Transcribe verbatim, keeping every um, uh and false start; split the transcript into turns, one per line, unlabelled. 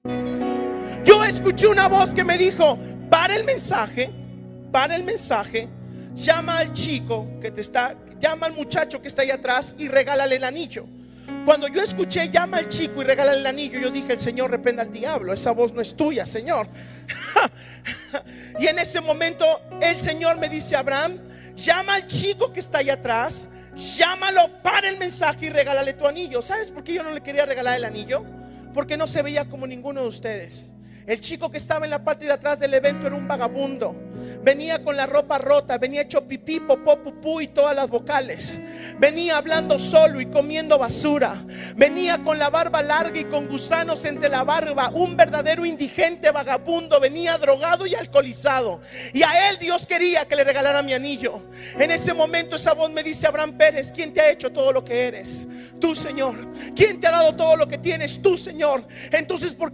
Yo escuché una voz que me dijo: para el mensaje, para el mensaje, llama al chico que te está, llama al muchacho que está ahí atrás y regálale el anillo. Cuando yo escuché llama al chico y regálale el anillo, yo dije: el Señor reprenda al diablo, esa voz no es tuya, Señor. Y en ese momento el Señor me dice: Abraham, llama al chico que está ahí atrás, llámalo, para el mensaje y regálale tu anillo. ¿Sabes por qué yo no le quería regalar el anillo? Porque no se veía como ninguno de ustedes. El chico que estaba en la parte de atrás del evento era un vagabundo. Venía con la ropa rota, venía hecho pipí, popó, pupú y todas las vocales. Venía hablando solo y comiendo basura. Venía con la barba larga y con gusanos entre la barba. Un verdadero indigente vagabundo. Venía drogado y alcoholizado. Y a él Dios quería que le regalara mi anillo. En ese momento esa voz me dice: Abraham Pérez, ¿quién te ha hecho todo lo que eres? Tú, Señor. ¿Quién te ha dado todo lo que tienes? Tú, Señor. Entonces, ¿por qué